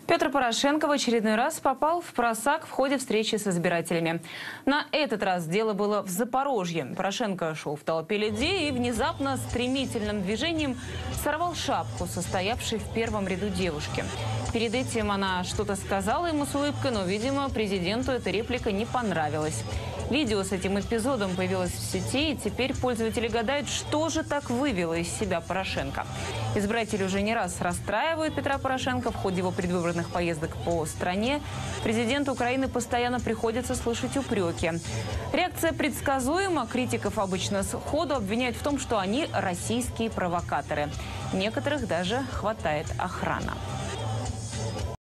Петр Порошенко в очередной раз попал в просак в ходе встречи с избирателями. На этот раз дело было в Запорожье. Порошенко шел в толпе людей и внезапно стремительным движением сорвал шапку, состоявшей в первом ряду девушки. Перед этим она что-то сказала ему с улыбкой, но, видимо, президенту эта реплика не понравилась. Видео с этим эпизодом появилось в сети, и теперь пользователи гадают, что же так вывело из себя Порошенко. Избиратели уже не раз расстраивают Петра Порошенко в ходе его предвыборных поездок по стране. Президенту Украины постоянно приходится слышать упреки. Реакция предсказуема. Критиков обычно сходу обвиняют в том, что они российские провокаторы. Некоторых даже хватает охрана.